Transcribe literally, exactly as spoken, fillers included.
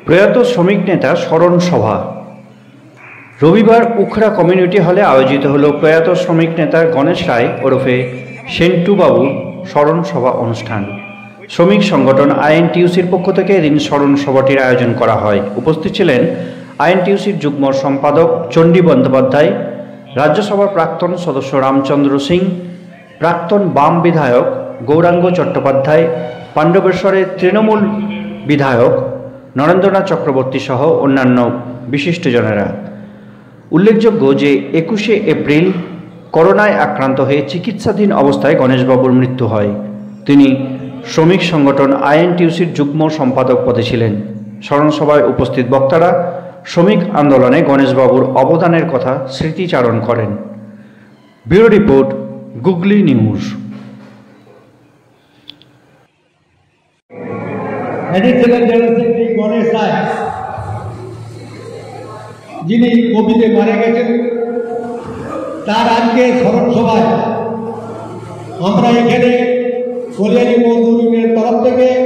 প্রয়াত শ্রমিক নেতা স্মরণ সভা। রবিবার উখড়া কমিউনিটি হলে আয়োজিত হল প্রয়াত শ্রমিক নেতা গণেশ রায় ওরফে সেন্টু বাবুর স্মরণ সভা অনুষ্ঠান। শ্রমিক সংগঠন আইএনটিইউসির পক্ষ থেকে এদিন স্মরণ সভাটির আয়োজন করা হয়। উপস্থিত ছিলেন আইএনটিইউসির যুগ্ম সম্পাদক চণ্ডী বন্দ্যোপাধ্যায়, রাজ্যসভার প্রাক্তন সদস্য রামচন্দ্র সিং, প্রাক্তন বাম বিধায়ক গৌরাঙ্গ চট্টোপাধ্যায়, পাণ্ডবেশ্বরের তৃণমূল বিধায়ক নরেন্দ্রনাথ চক্রবর্তী সহ অন্যান্য বিশিষ্টজনেরা। উল্লেখযোগ্য যে একুশে এপ্রিল করোনায় আক্রান্ত হয়ে চিকিৎসাধীন অবস্থায় গণেশবাবুর মৃত্যু হয়। তিনি শ্রমিক সংগঠন আইএনটিইউসির যুগ্ম সম্পাদক পদে ছিলেন। স্মরণসভায় উপস্থিত বক্তারা শ্রমিক আন্দোলনে গণেশবাবুর অবদানের কথা স্মৃতিচারণ করেন। Bureau report, Googly News. Ganesh Roy, যিনি কোভিডে মারা গেছেন, তার আজকে স্মরণ সভায় আমরা এখানে কলিয়ারি মজদুর ইউনিয়নের তরফ থেকে